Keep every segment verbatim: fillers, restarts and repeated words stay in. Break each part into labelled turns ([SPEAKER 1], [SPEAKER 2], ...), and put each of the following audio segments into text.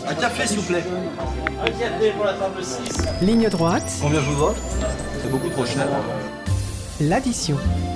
[SPEAKER 1] Un café, s'il vous plaît.
[SPEAKER 2] Un café pour la table six.
[SPEAKER 3] Ligne droite,
[SPEAKER 1] Combien je vous dois? C'est beaucoup trop cher.
[SPEAKER 3] l'addition.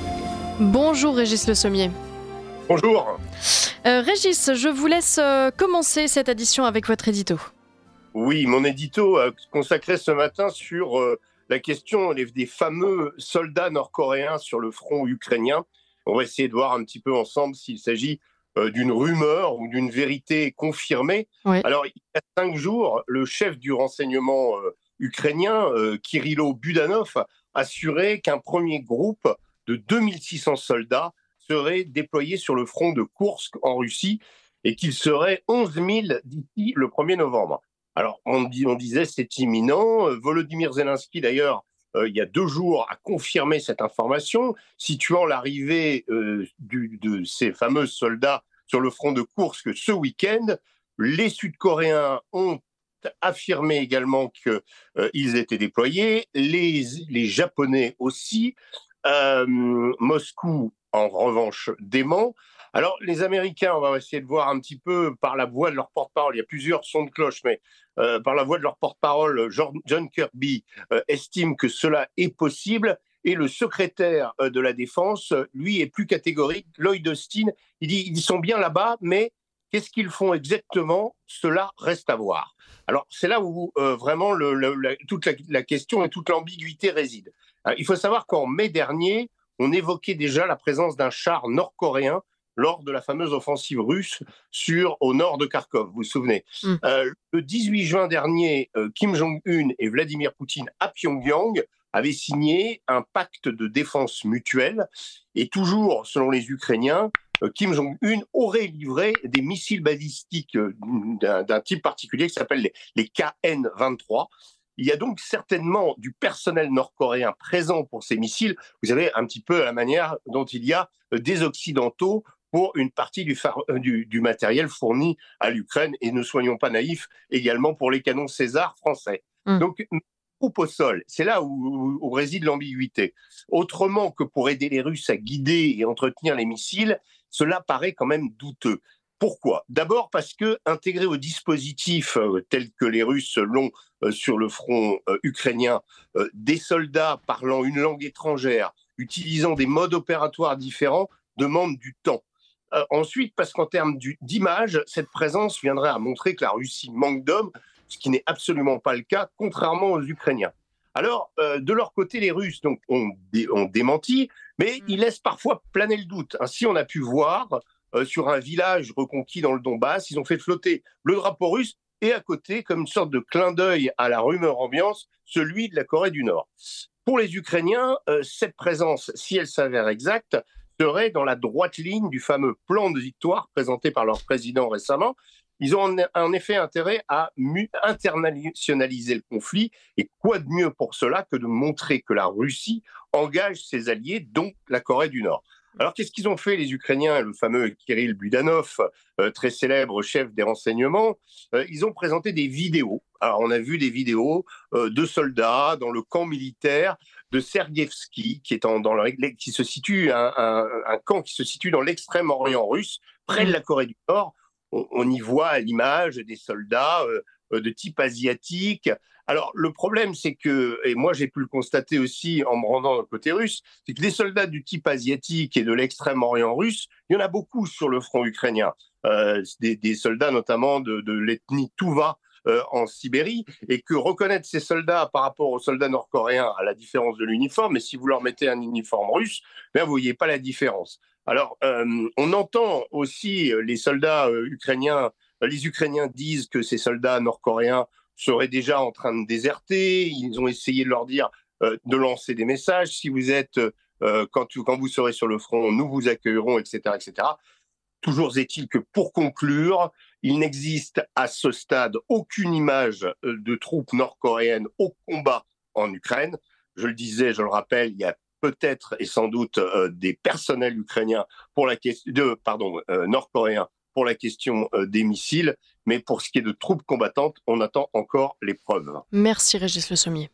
[SPEAKER 4] Bonjour Régis Le Sommier.
[SPEAKER 5] Bonjour.
[SPEAKER 4] Euh, Régis, je vous laisse euh, commencer cette édition avec votre édito.
[SPEAKER 5] Oui, mon édito a consacré ce matin sur euh, la question des, des fameux soldats nord-coréens sur le front ukrainien. On va essayer de voir un petit peu ensemble s'il s'agit euh, d'une rumeur ou d'une vérité confirmée.
[SPEAKER 4] Oui.
[SPEAKER 5] Alors, il y a cinq jours, le chef du renseignement euh, ukrainien, euh, Kirilo Budanov, assurait qu'un premier groupe de deux mille six cents soldats serait déployé sur le front de Koursk en Russie et qu'il serait onze mille d'ici le premier novembre. Alors, on, dit, on disait c'est imminent. Volodymyr Zelensky, d'ailleurs, euh, il y a deux jours, a confirmé cette information, situant l'arrivée euh, du, de ces fameux soldats sur le front de Koursk ce week-end. Les Sud-Coréens ont affirmé également qu'ils euh, étaient déployés, les, les Japonais aussi. Euh, Moscou, en revanche, dément. Alors, les Américains, on va essayer de voir un petit peu par la voix de leur porte-parole, il y a plusieurs sons de cloche, mais euh, par la voix de leur porte-parole, John Kirby euh, estime que cela est possible, et le secrétaire euh, de la Défense, lui, est plus catégorique. Lloyd Austin, il dit ils sont bien là-bas, mais qu'est-ce qu'ils font exactement? Cela reste à voir. Alors, c'est là où euh, vraiment le, le, la, toute la, la question et toute l'ambiguïté réside. Alors, il faut savoir qu'en mai dernier, on évoquait déjà la présence d'un char nord-coréen lors de la fameuse offensive russe sur, au nord de Kharkov, vous vous souvenez. Mm. Euh, le dix-huit juin dernier, euh, Kim Jong-un et Vladimir Poutine à Pyongyang avaient signé un pacte de défense mutuelle. Et toujours, selon les Ukrainiens, euh, Kim Jong-un aurait livré des missiles balistiques euh, d'un, d'un type particulier qui s'appelle les, les K N vingt-trois. Il y a donc certainement du personnel nord-coréen présent pour ces missiles. Vous savez, un petit peu à la manière dont il y a des Occidentaux pour une partie du, phare, du, du matériel fourni à l'Ukraine. Et ne soyons pas naïfs, également pour les canons César français. Mmh. Donc, troupe au sol, c'est là où, où, où réside l'ambiguïté. Autrement que pour aider les Russes à guider et entretenir les missiles, cela paraît quand même douteux. Pourquoi? D'abord parce que intégrer au dispositif euh, tel que les Russes l'ont euh, sur le front euh, ukrainien, euh, des soldats parlant une langue étrangère, utilisant des modes opératoires différents, demande du temps. Euh, ensuite, parce qu'en termes du, d'image, cette présence viendrait à montrer que la Russie manque d'hommes, ce qui n'est absolument pas le cas, contrairement aux Ukrainiens. Alors, euh, de leur côté, les Russes donc, ont, dé- ont démenti, mais ils laissent parfois planer le doute. Ainsi, on a pu voir euh, sur un village reconquis dans le Donbass, ils ont fait flotter le drapeau russe et à côté, comme une sorte de clin d'œil à la rumeur ambiance, celui de la Corée du Nord. Pour les Ukrainiens, euh, cette présence, si elle s'avère exacte, serait dans la droite ligne du fameux plan de victoire présenté par leur président récemment. Ils ont en effet intérêt à internationaliser le conflit. Et quoi de mieux pour cela que de montrer que la Russie engage ses alliés, dont la Corée du Nord. Alors qu'est-ce qu'ils ont fait les Ukrainiens? Le fameux Kiril Budanov, euh, très célèbre chef des renseignements, euh, ils ont présenté des vidéos. Alors on a vu des vidéos euh, de soldats dans le camp militaire de Sergievski, qui est en, dans le, qui se situe un, un, un camp qui se situe dans l'extrême-orient russe, près de la Corée du Nord. On, on y voit à l'image des soldats euh, de type asiatique. Alors, le problème, c'est que, et moi j'ai pu le constater aussi en me rendant dans le côté russe, c'est que des soldats du type asiatique et de l'extrême-orient russe, il y en a beaucoup sur le front ukrainien. Euh, des, des soldats notamment de, de l'ethnie Touva euh, en Sibérie, et que reconnaître ces soldats par rapport aux soldats nord-coréens à la différence de l'uniforme, mais si vous leur mettez un uniforme russe, bien, vous ne voyez pas la différence. Alors, euh, on entend aussi les soldats euh, ukrainiens, les Ukrainiens disent que ces soldats nord-coréens seraient déjà en train de déserter. Ils ont essayé de leur dire euh, de lancer des messages. Si vous êtes, euh, quand, quand vous serez sur le front, nous vous accueillerons, et cetera, et cetera. Toujours est-il que pour conclure, il n'existe à ce stade aucune image de troupes nord-coréennes au combat en Ukraine. Je le disais, je le rappelle, il y a peut-être et sans doute euh, des personnels ukrainiens pour la question de pardon euh, nord-coréens pour la question euh, des missiles, mais pour ce qui est de troupes combattantes, on attend encore les preuves.
[SPEAKER 4] Merci Régis Le Sommier.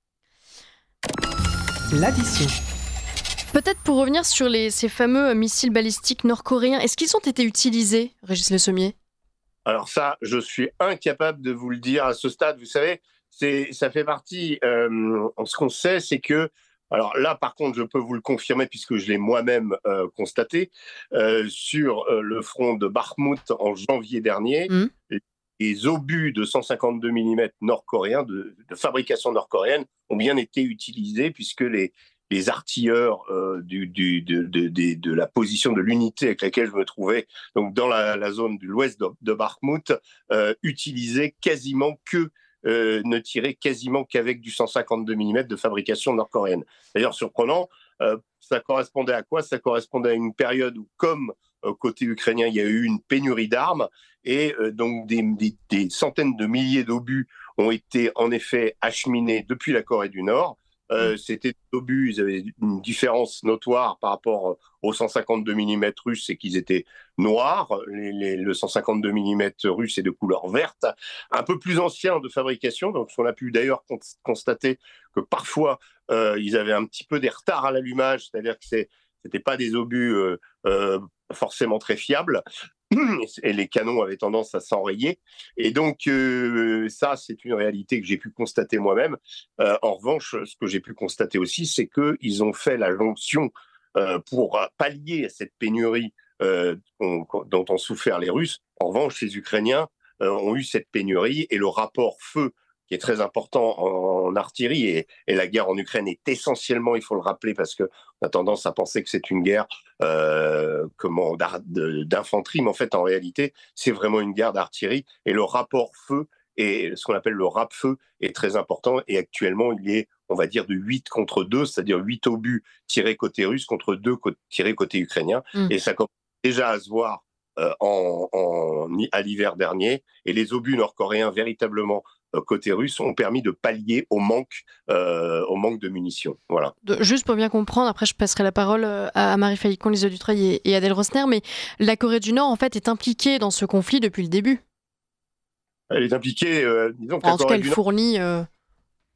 [SPEAKER 3] L'addition.
[SPEAKER 4] Peut-être pour revenir sur les, ces fameux missiles balistiques nord-coréens, est-ce qu'ils ont été utilisés, Régis Le Sommier ?
[SPEAKER 5] Alors ça, je suis incapable de vous le dire à ce stade. Vous savez, c'est, ça fait partie. Euh, ce qu'on sait, c'est que, alors là, par contre, je peux vous le confirmer puisque je l'ai moi-même euh, constaté euh, sur euh, le front de Bakhmout en janvier dernier.
[SPEAKER 4] Mmh.
[SPEAKER 5] Les, les obus de cent cinquante-deux millimètres nord-coréens, de, de fabrication nord-coréenne, ont bien été utilisés puisque les les artilleurs euh, du, du, de, de, de, de la position de l'unité avec laquelle je me trouvais, donc dans la, la zone de l'ouest de, de Bakhmout, euh, utilisaient quasiment que, euh, ne tiraient quasiment qu'avec du cent cinquante-deux millimètres de fabrication nord-coréenne. D'ailleurs, surprenant, euh, ça correspondait à quoi? Ça correspondait à une période où, comme euh, côté ukrainien, il y a eu une pénurie d'armes, et euh, donc des, des, des centaines de milliers d'obus ont été en effet acheminés depuis la Corée du Nord. Euh, c'était des obus, ils avaient une différence notoire par rapport aux cent cinquante-deux millimètres russes, c'est qu'ils étaient noirs. Les, les, le cent cinquante-deux millimètres russe est de couleur verte, un peu plus ancien de fabrication. Donc, on a pu d'ailleurs constater que parfois, euh, ils avaient un petit peu des retards à l'allumage, c'est-à-dire que c'est, c'était pas des obus euh, euh, forcément très fiables. Et les canons avaient tendance à s'enrayer. Et donc, euh, ça, c'est une réalité que j'ai pu constater moi-même. Euh, en revanche, ce que j'ai pu constater aussi, c'est qu'ils ont fait la jonction euh, pour pallier à cette pénurie euh, on, dont ont souffert les Russes. En revanche, les Ukrainiens euh, ont eu cette pénurie et le rapport feu, qui est très important en, en artillerie, et, et la guerre en Ukraine est essentiellement, il faut le rappeler, parce qu'on a tendance à penser que c'est une guerre euh, comment, d'infanterie, mais en fait, en réalité, c'est vraiment une guerre d'artillerie, et le rapport feu, et ce qu'on appelle le rap-feu, est très important, et actuellement, il est, on va dire, de huit contre deux, c'est-à-dire huit obus tirés côté russe contre deux tirés côté ukrainien, mmh. Et ça commence déjà à se voir euh, en, en, à l'hiver dernier, et les obus nord-coréens, véritablement, côté russe, ont permis de pallier au manque, euh, au manque de munitions. Voilà.
[SPEAKER 4] Juste pour bien comprendre, après je passerai la parole à Marie Falicon, Lisa Dutreuil et, et Adèle Rosner, mais la Corée du Nord en fait est impliquée dans ce conflit depuis le début.
[SPEAKER 5] Elle est impliquée, euh, disons que
[SPEAKER 4] en
[SPEAKER 5] la
[SPEAKER 4] tout
[SPEAKER 5] Corée
[SPEAKER 4] cas, elle
[SPEAKER 5] du
[SPEAKER 4] fournit. Euh...
[SPEAKER 5] Pardon ?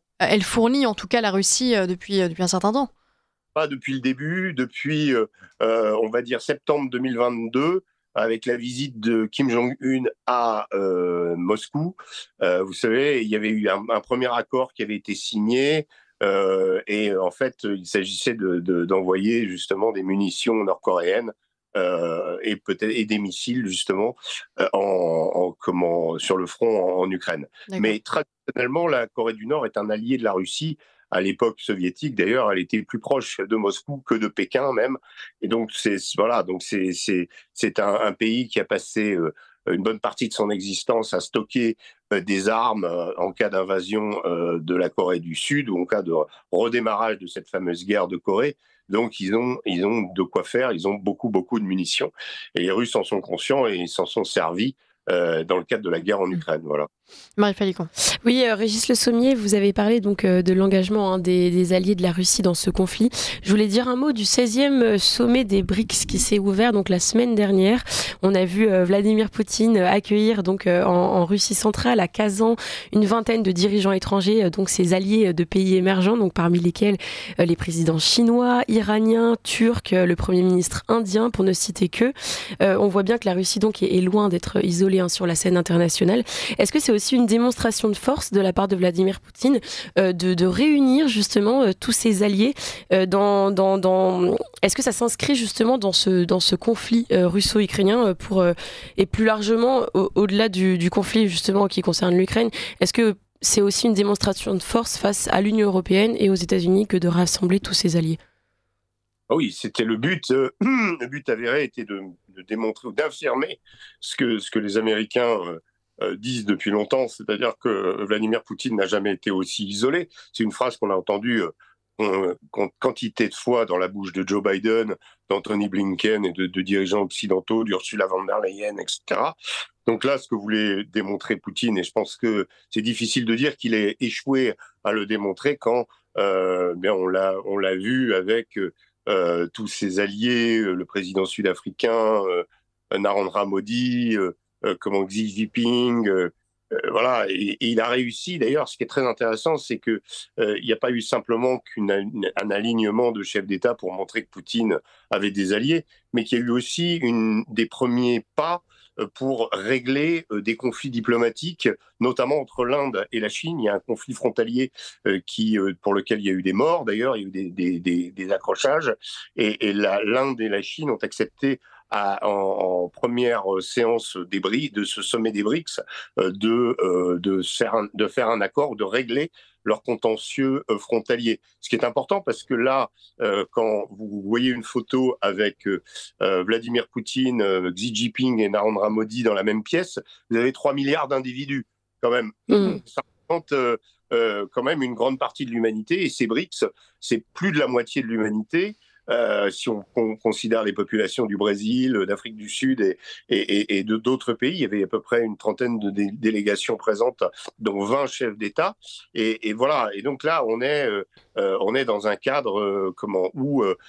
[SPEAKER 4] Elle fournit en tout cas la Russie euh, depuis euh, depuis un certain temps.
[SPEAKER 5] Pas depuis le début, depuis euh, on va dire septembre deux mille vingt-deux. Avec la visite de Kim Jong-un à euh, Moscou. Euh, vous savez, il y avait eu un, un premier accord qui avait été signé euh, et en fait, il s'agissait de, de, d'envoyer justement des munitions nord-coréennes euh, et peut-être et des missiles justement euh, en, en, comment, sur le front en, en Ukraine. D'accord. Mais traditionnellement, la Corée du Nord est un allié de la Russie. À l'époque soviétique, d'ailleurs, elle était plus proche de Moscou que de Pékin même. Et donc, c'est voilà, donc c'est c'est c'est un, un pays qui a passé euh, une bonne partie de son existence à stocker euh, des armes euh, en cas d'invasion euh, de la Corée du Sud ou en cas de redémarrage de cette fameuse guerre de Corée. Donc, ils ont ils ont de quoi faire. Ils ont beaucoup beaucoup de munitions. Et les Russes en sont conscients et ils s'en sont servis euh, dans le cadre de la guerre en Ukraine. Voilà.
[SPEAKER 4] Marie Falicon.
[SPEAKER 6] Oui, euh, Régis Le Sommier, vous avez parlé donc euh, de l'engagement hein, des, des alliés de la Russie dans ce conflit. Je voulais dire un mot du seizième sommet des B R I C S qui s'est ouvert donc la semaine dernière. On a vu euh, Vladimir Poutine accueillir donc euh, en, en Russie centrale à Kazan une vingtaine de dirigeants étrangers, euh, donc ses alliés de pays émergents, donc parmi lesquels euh, les présidents chinois, iraniens, turcs, euh, le premier ministre indien, pour ne citer que. Euh, on voit bien que la Russie donc est, est loin d'être isolée hein, sur la scène internationale. Est-ce que c'est aussi une démonstration de force de la part de Vladimir Poutine euh, de, de réunir justement euh, tous ses alliés euh, dans, dans, dans... Est-ce que ça s'inscrit justement dans ce, dans ce conflit euh, russo-ukrainien euh, pour, euh, et plus largement au, au-delà du, du conflit justement qui concerne l'Ukraine, est-ce que c'est aussi une démonstration de force face à l'Union européenne et aux États-Unis que de rassembler tous ses alliés ?
[SPEAKER 5] Oui, c'était le but. Euh, le but avéré était de, de démontrer ou d'affirmer ce que, ce que les Américains euh, euh, disent depuis longtemps, c'est-à-dire que Vladimir Poutine n'a jamais été aussi isolé. C'est une phrase qu'on a entendue euh, quantité de fois dans la bouche de Joe Biden, d'Anthony Blinken et de, de dirigeants occidentaux, d'Ursula von der Leyen, et cetera. Donc là, ce que voulait démontrer Poutine, et je pense que c'est difficile de dire qu'il ait échoué à le démontrer quand euh, bien on l'a, on l'a vu avec euh, tous ses alliés, le président sud-africain, euh, Narendra Modi, euh, Euh, comment Xi Jinping, euh, Euh, voilà, et, et il a réussi. D'ailleurs, ce qui est très intéressant, c'est que euh, il n'y a pas eu simplement qu'un alignement de chefs d'État pour montrer que Poutine avait des alliés, mais qu'il y a eu aussi une, des premiers pas euh, pour régler euh, des conflits diplomatiques, notamment entre l'Inde et la Chine. Il y a un conflit frontalier euh, qui, euh, pour lequel il y a eu des morts, d'ailleurs, il y a eu des, des, des, des accrochages, et, et l'Inde et la Chine ont accepté À, en, en première séance des BRICS, de ce sommet des BRICS, euh, de, euh, de, faire un, de faire un accord, de régler leur contentieux euh, frontalier. Ce qui est important parce que là, euh, quand vous voyez une photo avec euh, Vladimir Poutine, euh, Xi Jinping et Narendra Modi dans la même pièce, vous avez trois milliards d'individus quand même. Mmh. Ça représente euh, euh, quand même une grande partie de l'humanité, et ces BRICS, c'est plus de la moitié de l'humanité. Euh, si on, on considère les populations du Brésil, d'Afrique du Sud et, et, et de d'autres pays, il y avait à peu près une trentaine de dé délégations présentes, dont vingt chefs d'État. Et, et voilà. Et donc là, on est, euh, on est dans un cadre euh, comment, où euh,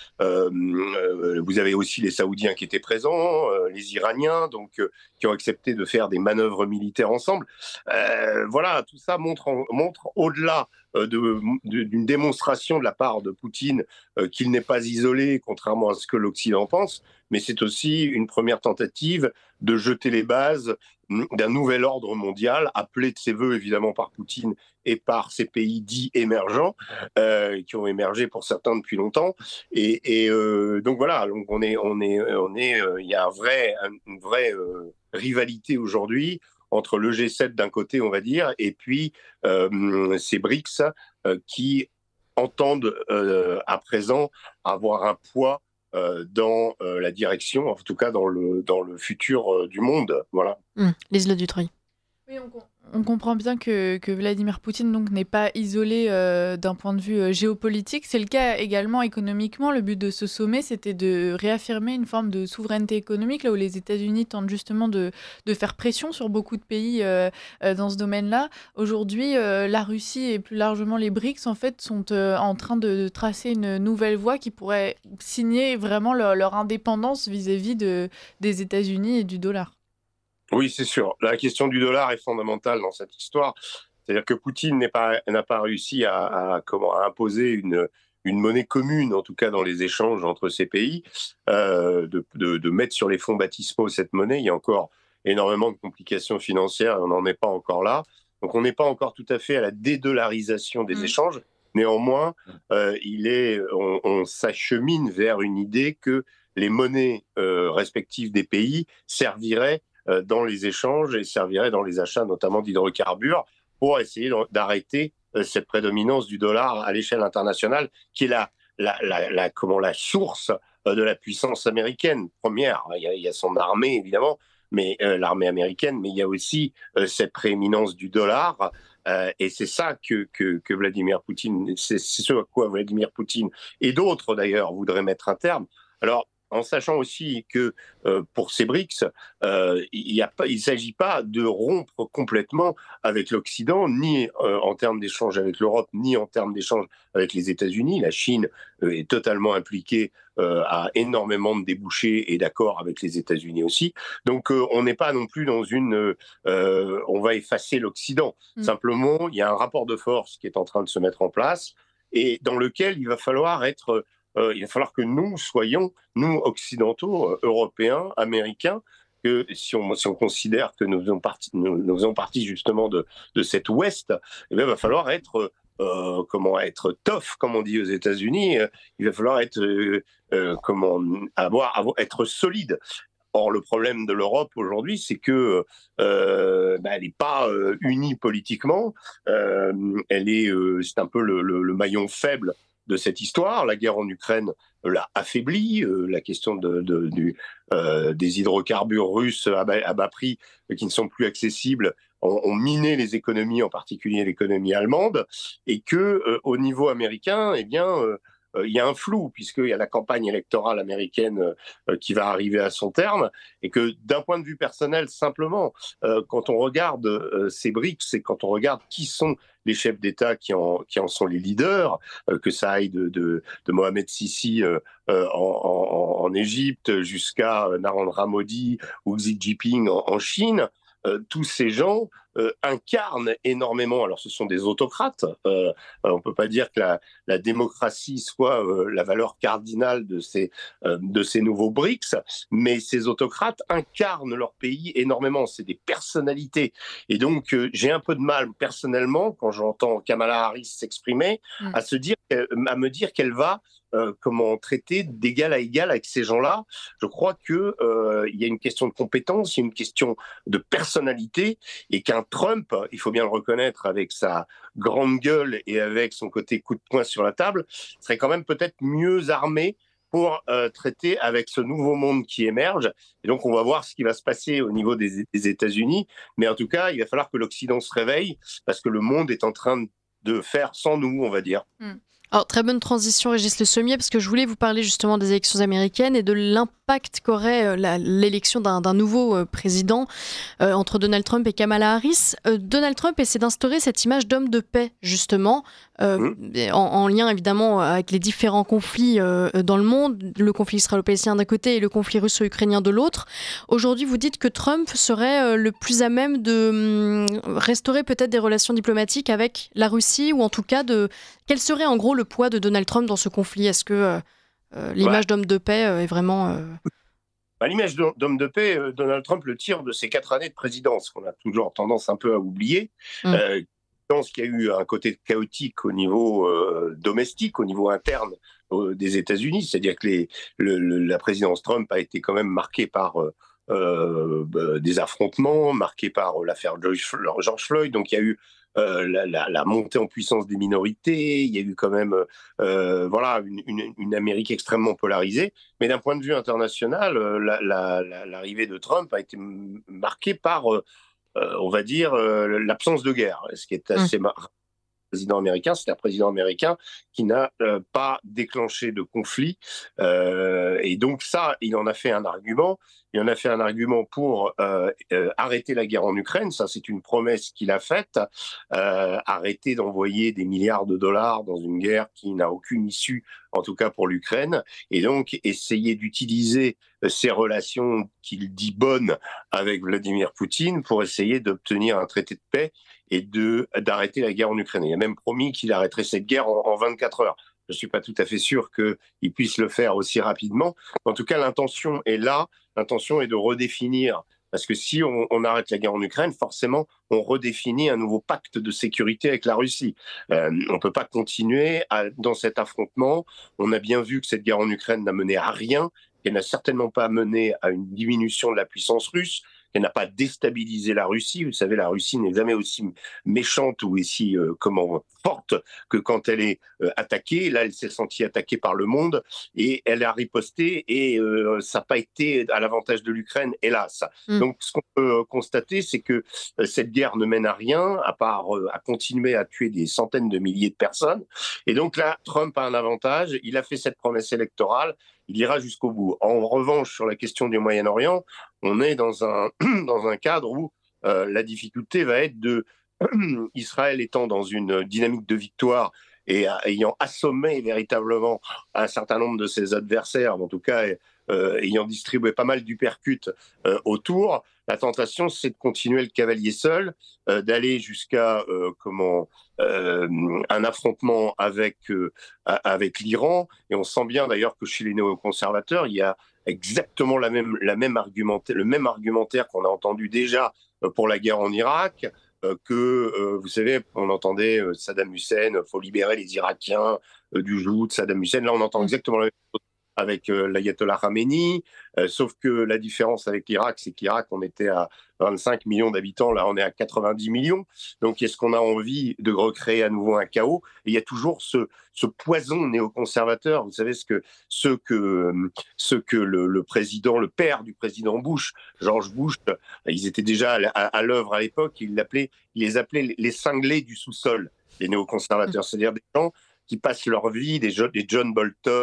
[SPEAKER 5] euh, vous avez aussi les Saoudiens qui étaient présents, euh, les Iraniens, donc euh, qui ont accepté de faire des manœuvres militaires ensemble. Euh, voilà, tout ça montre, en, montre au-delà d'une de, de, démonstration de la part de Poutine euh, qu'il n'est pas isolé, contrairement à ce que l'Occident pense, mais c'est aussi une première tentative de jeter les bases d'un nouvel ordre mondial, appelé de ses voeux évidemment par Poutine et par ces pays dits émergents, euh, qui ont émergé pour certains depuis longtemps. Et, et euh, donc voilà, donc on est, on est, on est, euh, il y a un vrai, une vraie euh, rivalité aujourd'hui entre le G sept d'un côté, on va dire, et puis euh, ces BRICS euh, qui entendent euh, à présent avoir un poids euh, dans euh, la direction, en tout cas dans le, dans le futur euh, du monde. Voilà.
[SPEAKER 4] Mmh, Lise Le Dutreil.
[SPEAKER 7] Oui, on, on comprend bien que, que Vladimir Poutine donc, n'est pas isolé euh, d'un point de vue euh, géopolitique. C'est le cas également économiquement. Le but de ce sommet, c'était de réaffirmer une forme de souveraineté économique, là où les États-Unis tentent justement de, de faire pression sur beaucoup de pays euh, euh, dans ce domaine-là. Aujourd'hui, euh, la Russie et plus largement les BRICS en fait, sont euh, en train de, de tracer une nouvelle voie qui pourrait signer vraiment leur, leur indépendance vis-à-vis de, des États-Unis et du dollar.
[SPEAKER 5] Oui, c'est sûr. La question du dollar est fondamentale dans cette histoire. C'est-à-dire que Poutine n'a pas, pas réussi à, à, comment, à imposer une, une monnaie commune, en tout cas dans les échanges entre ces pays, euh, de, de, de mettre sur les fonds baptismaux cette monnaie. Il y a encore énormément de complications financières et on n'en est pas encore là. Donc on n'est pas encore tout à fait à la dédollarisation des mmh. échanges. Néanmoins, euh, il est, on, on s'achemine vers une idée que les monnaies euh, respectives des pays serviraient dans les échanges et servirait dans les achats notamment d'hydrocarbures pour essayer d'arrêter cette prédominance du dollar à l'échelle internationale qui est la, la, la, la, comment, la source de la puissance américaine première. Il y a, il y a son armée évidemment, mais euh, l'armée américaine, mais il y a aussi euh, cette prééminence du dollar euh, et c'est ça que, que, que Vladimir Poutine, c'est ce à quoi Vladimir Poutine et d'autres d'ailleurs voudraient mettre un terme. Alors, en sachant aussi que euh, pour ces BRICS, euh, il ne s'agit pas de rompre complètement avec l'Occident, ni euh, en termes d'échange avec l'Europe, ni en termes d'échange avec les États-Unis. La Chine euh, est totalement impliquée, euh, à énormément de débouchés et d'accords avec les États-Unis aussi. Donc euh, on n'est pas non plus dans une... Euh, on va effacer l'Occident. Mmh. Simplement, il y a un rapport de force qui est en train de se mettre en place et dans lequel il va falloir être... Euh, il va falloir que nous soyons, nous occidentaux, euh, européens, américains, que si on, si on considère que nous faisons partie, nous, nous faisons partie justement de, de cet Ouest, eh bien, il va falloir être, euh, comment, être tough, comme on dit aux États-Unis. Il va falloir être, euh, euh, comment, avoir, avoir, être solide. Or, le problème de l'Europe aujourd'hui, c'est que euh, bah, elle n'est pas euh, unie politiquement. Euh, elle est, euh, c'est un peu le, le, le maillon faible de cette histoire. La guerre en Ukraine l'a affaibli, euh, la question de, de, du, euh, des hydrocarbures russes à bas, à bas prix euh, qui ne sont plus accessibles ont, ont miné les économies, en particulier l'économie allemande, et que euh, au niveau américain, eh bien, euh, euh, il y a un flou, puisqu'il y a la campagne électorale américaine euh, qui va arriver à son terme, et que d'un point de vue personnel, simplement, euh, quand on regarde euh, ces BRICS, et quand on regarde qui sont les chefs d'État qui en, qui en sont les leaders, euh, que ça aille de, de, de Mohamed Sissi euh, euh, en, en, en Égypte jusqu'à Narendra Modi ou Xi Jinping en, en Chine, euh, tous ces gens euh, incarnent énormément. Alors, ce sont des autocrates. Euh, on ne peut pas dire que la, la démocratie soit euh, la valeur cardinale de ces, euh, de ces nouveaux BRICS, mais ces autocrates incarnent leur pays énormément. C'est des personnalités. Et donc, euh, j'ai un peu de mal, personnellement, quand j'entends Kamala Harris s'exprimer, mmh. à, se dire, à me dire qu'elle va Euh, comment traiter d'égal à égal avec ces gens-là. Je crois qu'il euh, y a une question de compétence, il y a une question de personnalité, et qu'un Trump, il faut bien le reconnaître, avec sa grande gueule et avec son côté coup de poing sur la table, serait quand même peut-être mieux armé pour euh, traiter avec ce nouveau monde qui émerge. Et donc, on va voir ce qui va se passer au niveau des, des États-Unis. Mais en tout cas, il va falloir que l'Occident se réveille, parce que le monde est en train de faire sans nous, on va dire.
[SPEAKER 4] Mm. Alors, très bonne transition, Régis Le Sommier, parce que je voulais vous parler justement des élections américaines et de l'impact qu'aurait euh, la, l'élection d'un, d'un nouveau euh, président euh, entre Donald Trump et Kamala Harris. Euh, Donald Trump essaie d'instaurer cette image d'homme de paix, justement, euh, mmh. en, en lien évidemment avec les différents conflits euh, dans le monde, le conflit israélo-palestinien d'un côté et le conflit russo-ukrainien de l'autre. Aujourd'hui, vous dites que Trump serait euh, le plus à même de hum, restaurer peut-être des relations diplomatiques avec la Russie, ou en tout cas de... Quel serait en gros le poids de Donald Trump dans ce conflit ? Est-ce que euh, euh, l'image ouais. d'homme de paix euh, est vraiment... Euh...
[SPEAKER 5] Bah, l'image d'homme de paix, euh, Donald Trump le tire de ses quatre années de présidence, qu'on a toujours tendance un peu à oublier. Mm. Euh, je pense qu'il y a eu un côté chaotique au niveau euh, domestique, au niveau interne euh, des États-Unis. C'est-à-dire que les, le, le, la présidence Trump a été quand même marquée par... Euh, Euh, des affrontements, marqués par euh, l'affaire George, George Floyd. Donc il y a eu euh, la, la, la montée en puissance des minorités, il y a eu quand même euh, voilà, une, une, une Amérique extrêmement polarisée. Mais d'un point de vue international, euh, la, la, la, l'arrivée de Trump a été marquée par, euh, on va dire, euh, l'absence de guerre, ce qui est assez mmh. marrant. Président américain, c'est un président américain qui n'a euh, pas déclenché de conflit. Euh, et donc ça, il en a fait un argument. Il en a fait un argument pour euh, euh, arrêter la guerre en Ukraine. Ça, c'est une promesse qu'il a faite. Euh, arrêter d'envoyer des milliards de dollars dans une guerre qui n'a aucune issue, en tout cas pour l'Ukraine. Et donc, essayer d'utiliser ces relations qu'il dit bonnes avec Vladimir Poutine pour essayer d'obtenir un traité de paix et de, d'arrêter la guerre en Ukraine. Il a même promis qu'il arrêterait cette guerre en, en vingt-quatre heures. Je ne suis pas tout à fait sûr qu'il puisse le faire aussi rapidement. En tout cas, l'intention est là. L'intention est de redéfinir, parce que si on, on arrête la guerre en Ukraine, forcément, on redéfinit un nouveau pacte de sécurité avec la Russie. Euh, on ne peut pas continuer à, dans cet affrontement. On a bien vu que cette guerre en Ukraine n'a mené à rien, qu'elle n'a certainement pas mené à une diminution de la puissance russe, qu'elle n'a pas déstabilisé la Russie. Vous savez, la Russie n'est jamais aussi méchante ou aussi euh, comment, forte que quand elle est euh, attaquée. Là, elle s'est sentie attaquée par le monde et elle a riposté et euh, ça n'a pas été à l'avantage de l'Ukraine, hélas. Mm. Donc, ce qu'on peut constater, c'est que euh, cette guerre ne mène à rien, à part euh, à continuer à tuer des centaines de milliers de personnes. Et donc là, Trump a un avantage. Il a fait cette promesse électorale. Il ira jusqu'au bout. En revanche, sur la question du Moyen-Orient, on est dans un, dans un cadre où euh, la difficulté va être de Israël étant dans une dynamique de victoire et euh, ayant assommé véritablement un certain nombre de ses adversaires, en tout cas euh, ayant distribué pas mal d'uppercuts euh, autour. La tentation, c'est de continuer le cavalier seul, euh, d'aller jusqu'à euh, comment euh, un affrontement avec euh, avec l'Iran. Et on sent bien d'ailleurs que chez les néoconservateurs, il y a exactement la même la même argumentaire, le même argumentaire qu'on a entendu déjà euh, pour la guerre en Irak. Euh, que, euh, vous savez, on entendait euh, Saddam Hussein, il faut libérer les Irakiens euh, du joug de Saddam Hussein. Là, on entend exactement la même chose avec euh, l'ayatollah Khamenei, euh, sauf que la différence avec l'Irak, c'est qu'Irak, on était à vingt-cinq millions d'habitants, là on est à quatre-vingt-dix millions. Donc est-ce qu'on a envie de recréer à nouveau un chaos ? Et il y a toujours ce, ce poison néoconservateur, vous savez, ce que, ce que, ce que le, le président, le père du président Bush, George Bush, ils étaient déjà à, à, à l'œuvre à l'époque, il, l'appelait, il les appelait les cinglés du sous-sol, les néoconservateurs, c'est-à-dire des gens qui passent leur vie, des, des John Bolton,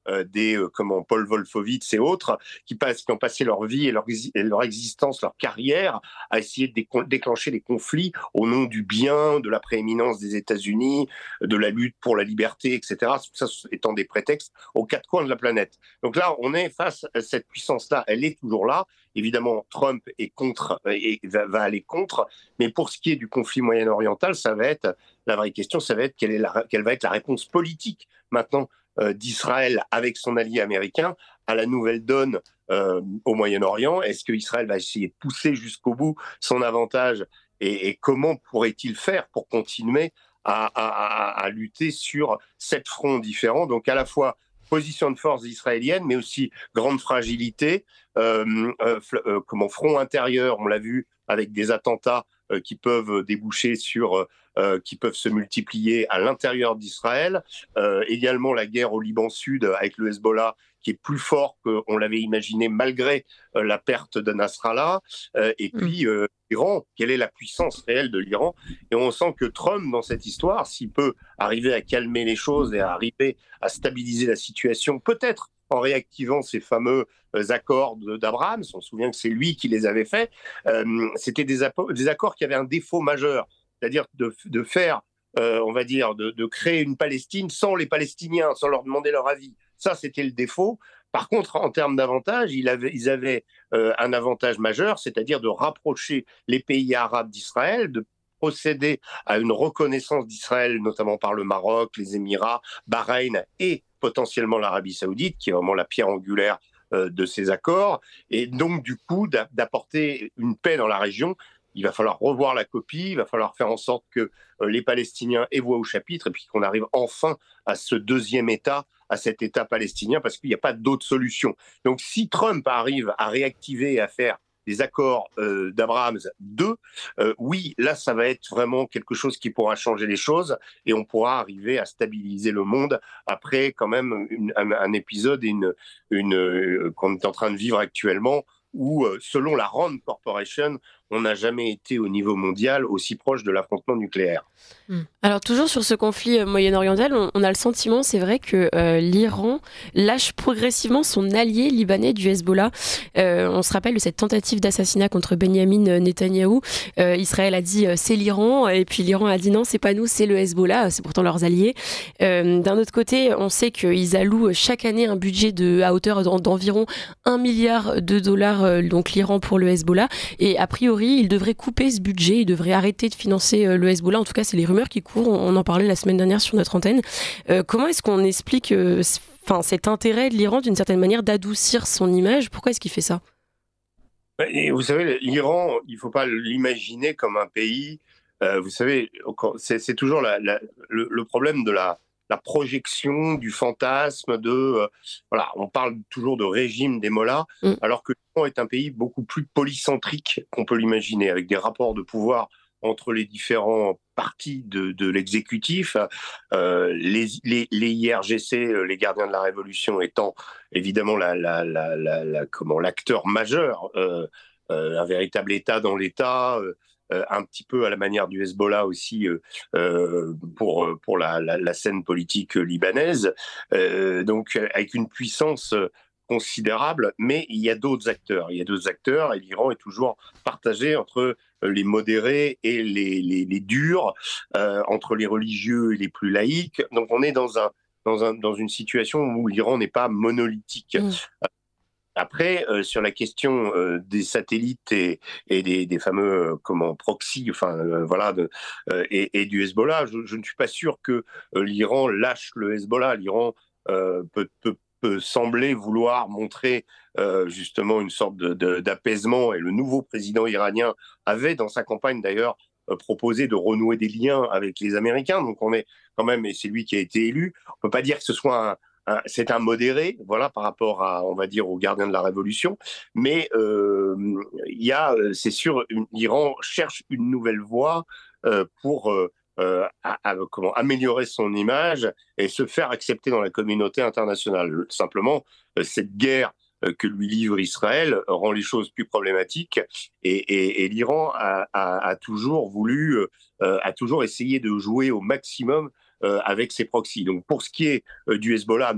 [SPEAKER 5] euh, des euh, comment Paul Wolfowitz et autres, qui, passent, qui ont passé leur vie et leur, et leur existence, leur carrière, à essayer de décon- déclencher des conflits au nom du bien, de la prééminence des États-Unis, de la lutte pour la liberté, et cetera. Tout ça étant des prétextes aux quatre coins de la planète. Donc là, on est face à cette puissance-là. Elle est toujours là. Évidemment, Trump est contre et va, va aller contre. Mais pour ce qui est du conflit moyen-oriental, ça va être la vraie question, ça va être quelle, est la, quelle va être la réponse politique maintenant euh, d'Israël avec son allié américain à la nouvelle donne euh, au Moyen-Orient. Est-ce qu'Israël va essayer de pousser jusqu'au bout son avantage et, et comment pourrait-il faire pour continuer à, à, à, à lutter sur sept fronts différents? Donc à la fois position de force israélienne, mais aussi grande fragilité, euh, euh, euh, comment front intérieur, on l'a vu avec des attentats euh, qui peuvent déboucher sur, euh, qui peuvent se multiplier à l'intérieur d'Israël, euh, également la guerre au Liban Sud avec le Hezbollah qui est plus fort qu'on l'avait imaginé malgré euh, la perte de Nasrallah, euh, et puis euh, l'Iran, quelle est la puissance réelle de l'Iran? Et on sent que Trump, dans cette histoire, s'il peut arriver à calmer les choses et à arriver à stabiliser la situation, peut-être en réactivant ces fameux euh, accords d'Abraham, on se souvient que c'est lui qui les avait faits, euh, c'était des, des accords qui avaient un défaut majeur, c'est-à-dire de, de faire, euh, on va dire, de, de créer une Palestine sans les Palestiniens, sans leur demander leur avis. Ça, c'était le défaut. Par contre, en termes d'avantages, ils avaient, ils avaient euh, un avantage majeur, c'est-à-dire de rapprocher les pays arabes d'Israël, de procéder à une reconnaissance d'Israël, notamment par le Maroc, les Émirats, Bahreïn et potentiellement l'Arabie saoudite, qui est vraiment la pierre angulaire euh, de ces accords. Et donc, du coup, d'apporter une paix dans la région. Il va falloir revoir la copie, il va falloir faire en sorte que euh, les Palestiniens aient voix au chapitre et puis qu'on arrive enfin à ce deuxième État, à cet État palestinien, parce qu'il n'y a pas d'autre solution. Donc si Trump arrive à réactiver et à faire des accords euh, d'Abraham deux, euh, oui, là, ça va être vraiment quelque chose qui pourra changer les choses et on pourra arriver à stabiliser le monde après quand même une, un, un épisode une, une, euh, qu'on est en train de vivre actuellement où, euh, selon la Rand Corporation, on n'a jamais été au niveau mondial aussi proche de l'affrontement nucléaire.
[SPEAKER 6] Alors toujours sur ce conflit euh, moyen-oriental, on, on a le sentiment, c'est vrai, que euh, l'Iran lâche progressivement son allié libanais du Hezbollah. Euh, on se rappelle de cette tentative d'assassinat contre Benyamin Netanyahou. Euh, Israël a dit euh, c'est l'Iran, et puis l'Iran a dit non, c'est pas nous, c'est le Hezbollah, c'est pourtant leurs alliés. Euh, d'un autre côté, on sait qu'ils allouent chaque année un budget de, à hauteur d'environ un milliard de dollars, euh, donc l'Iran pour le Hezbollah, et a priori, ils devraient couper ce budget, ils devraient arrêter de financer euh, le Hezbollah. En tout cas, c'est les rumeurs qui courent, on en parlait la semaine dernière sur notre antenne. Euh, comment est-ce qu'on explique euh, enfin, cet intérêt de l'Iran, d'une certaine manière, d'adoucir son image? Pourquoi est-ce qu'il fait ça?
[SPEAKER 5] Et vous savez, l'Iran, il ne faut pas l'imaginer comme un pays. Euh, vous savez, c'est toujours la, la, le, le problème de la, la projection, du fantasme, de... Euh, voilà, on parle toujours de régime des mollahs, mm. alors que l'Iran est un pays beaucoup plus polycentrique qu'on peut l'imaginer, avec des rapports de pouvoir entre les différents partis de, de l'exécutif, euh, les, les, les I R G C, les gardiens de la révolution, étant évidemment la, la, la, la, la, comment, l'acteur majeur, euh, euh, un véritable État dans l'État, euh, un petit peu à la manière du Hezbollah aussi euh, euh, pour, pour la, la, la scène politique libanaise, euh, donc avec une puissance considérable, mais il y a d'autres acteurs. Il y a d'autres acteurs et l'Iran est toujours partagé entre les modérés et les, les, les durs, euh, entre les religieux et les plus laïcs. Donc on est dans, un, dans, un, dans une situation où l'Iran n'est pas monolithique. Mmh. Après, euh, sur la question euh, des satellites et, et des, des fameux euh, comment, proxy, enfin euh, voilà, de, euh, et, et du Hezbollah, je, je ne suis pas sûr que euh, l'Iran lâche le Hezbollah. L'Iran euh, peut, peut peut sembler vouloir montrer euh, justement une sorte de, de, d'apaisement. Et le nouveau président iranien avait, dans sa campagne d'ailleurs, euh, proposé de renouer des liens avec les Américains. Donc on est quand même, et c'est lui qui a été élu, on ne peut pas dire que ce soit un, un, c'est un modéré, voilà, par rapport à, on va dire, aux gardiens de la Révolution. Mais euh, il y a, c'est sûr, l'Iran cherche une nouvelle voie euh, pour... Euh, Euh, à, à, comment améliorer son image et se faire accepter dans la communauté internationale. Simplement, euh, cette guerre euh, que lui livre Israël rend les choses plus problématiques et, et, et l'Iran a, a, a toujours voulu, euh, a toujours essayé de jouer au maximum euh, avec ses proxys. Donc pour ce qui est euh, du Hezbollah, non,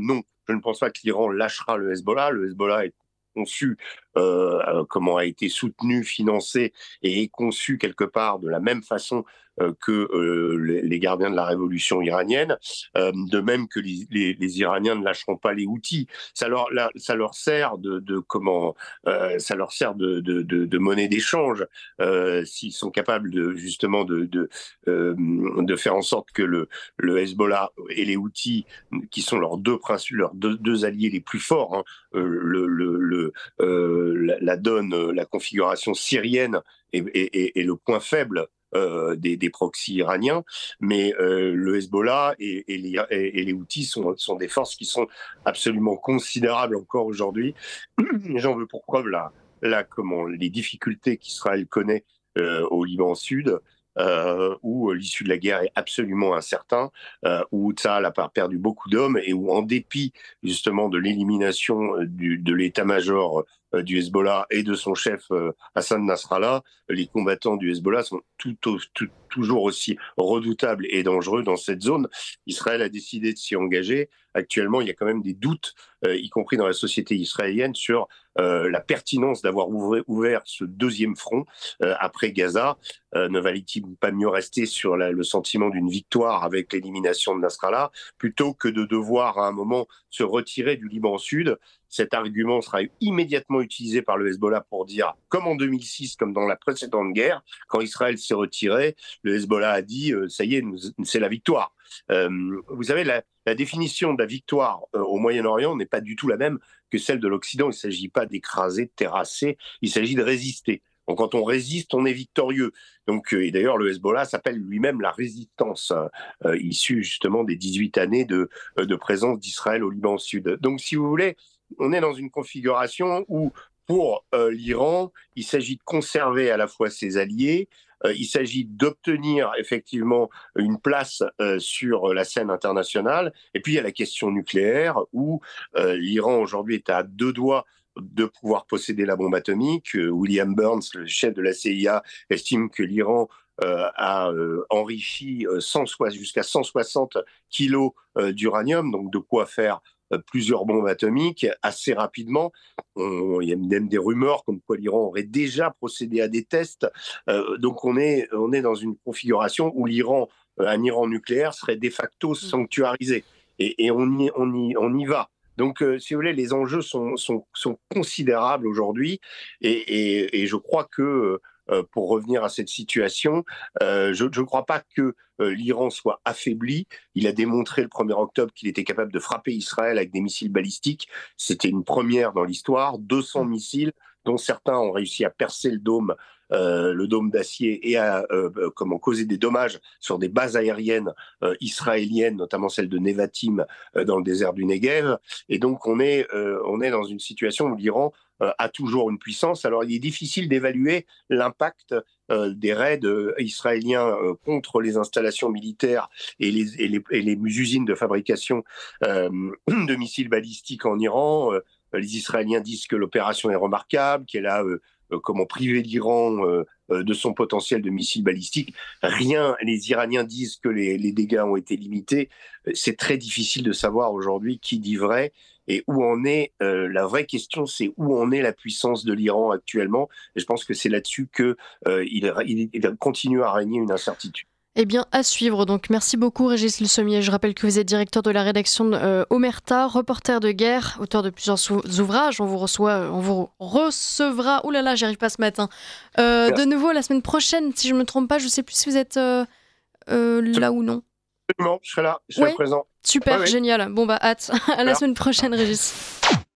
[SPEAKER 5] Je ne pense pas que l'Iran lâchera le Hezbollah. Le Hezbollah est conçu, euh, comment a été soutenu, financé et est conçu quelque part de la même façon euh, que euh, les, les gardiens de la révolution iranienne, euh, de même que les, les, les Iraniens ne lâcheront pas les Houthis. Ça leur, la, ça leur sert de, de comment, euh, ça leur sert de, de, de, de monnaie d'échange euh, s'ils sont capables de justement de, de, euh, de faire en sorte que le, le Hezbollah et les Houthis, qui sont leurs deux principes, leurs deux, deux alliés les plus forts, hein, euh, le, le, le euh, la, la donne, la configuration syrienne est, est, est le point faible Euh, des, des proxys iraniens, mais euh, le Hezbollah et, et, les, et, et les Houthis sont, sont des forces qui sont absolument considérables encore aujourd'hui. J'en veux pour preuve là, là, comment, les difficultés qu'Israël connaît euh, au Liban Sud, euh, où l'issue de la guerre est absolument incertaine, euh, où Tsahal a perdu beaucoup d'hommes et où, en dépit justement de l'élimination du, de l'état-major du Hezbollah et de son chef euh, Hassan Nasrallah, les combattants du Hezbollah sont tout, tout, tout, toujours aussi redoutables et dangereux dans cette zone. Israël a décidé de s'y engager. Actuellement, il y a quand même des doutes, euh, y compris dans la société israélienne, sur euh, la pertinence d'avoir ouvert, ouvert ce deuxième front euh, après Gaza. Euh, ne valait-il pas mieux rester sur la, le sentiment d'une victoire avec l'élimination de Nasrallah, plutôt que de devoir à un moment se retirer du Liban Sud? Cet argument sera immédiatement utilisé par le Hezbollah pour dire, comme en deux mille six, comme dans la précédente guerre, quand Israël s'est retiré, le Hezbollah a dit euh, « ça y est, nous, c'est la victoire euh, ». Vous savez, la, la définition de la victoire euh, au Moyen-Orient n'est pas du tout la même que celle de l'Occident. Il ne s'agit pas d'écraser, de terrasser, il s'agit de résister. Donc quand on résiste, on est victorieux. Donc, euh, et d'ailleurs, le Hezbollah s'appelle lui-même la résistance, euh, issue justement des dix-huit années de, de présence d'Israël au Liban Sud. Donc si vous voulez, on est dans une configuration où, pour euh, l'Iran, il s'agit de conserver à la fois ses alliés, euh, il s'agit d'obtenir effectivement une place euh, sur la scène internationale, et puis il y a la question nucléaire, où euh, l'Iran aujourd'hui est à deux doigts de pouvoir posséder la bombe atomique. William Burns, le chef de la C I A, estime que l'Iran euh, a euh, enrichi euh, cent soixante, jusqu'à cent soixante kilos euh, d'uranium, donc de quoi faire plusieurs bombes atomiques assez rapidement. On, il y a même des rumeurs comme quoi l'Iran aurait déjà procédé à des tests. Euh, donc on est, on est dans une configuration où l'Iran, un Iran nucléaire serait de facto sanctuarisé. Et, et on, y, on, y, on y va. Donc, euh, si vous voulez, les enjeux sont, sont, sont considérables aujourd'hui. Et, et, et je crois que, euh, pour revenir à cette situation, euh, je ne crois pas que euh, l'Iran soit affaibli. Il a démontré le premier octobre qu'il était capable de frapper Israël avec des missiles balistiques. C'était une première dans l'histoire. deux cents missiles, dont certains ont réussi à percer le dôme, euh, le dôme d'acier et à euh, comment, causer des dommages sur des bases aériennes euh, israéliennes, notamment celle de Nevatim euh, dans le désert du Negev. Et donc on est, euh, on est dans une situation où l'Iran euh, a toujours une puissance. Alors il est difficile d'évaluer l'impact euh, des raids euh, israéliens euh, contre les installations militaires et les, et les, et les usines de fabrication euh, de missiles balistiques en Iran. Euh, Les Israéliens disent que l'opération est remarquable, qu'elle a euh, euh, comment privé l'Iran euh, euh, de son potentiel de missiles balistiques. Rien, les Iraniens disent que les, les dégâts ont été limités. C'est très difficile de savoir aujourd'hui qui dit vrai et où en est. Euh, la vraie question, c'est où en est la puissance de l'Iran actuellement. Et je pense que c'est là-dessus qu'il euh, il, il continue à régner une incertitude.
[SPEAKER 4] Eh bien, à suivre. Donc, merci beaucoup, Régis Le Sommier. Je rappelle que vous êtes directeur de la rédaction de euh, Omerta, reporter de guerre, auteur de plusieurs sou- ouvrages. On vous reçoit, on vous recevra. Ouh là là, j'y arrive pas ce matin. Euh, de nouveau la semaine prochaine, si je me trompe pas. Je sais plus si vous êtes euh, euh, là ou non.
[SPEAKER 5] Absolument, je serai là, je serai
[SPEAKER 4] oui.
[SPEAKER 5] présent.
[SPEAKER 4] Super,
[SPEAKER 5] ouais, ouais.
[SPEAKER 4] génial. Bon bah hâte. À la semaine prochaine, Régis.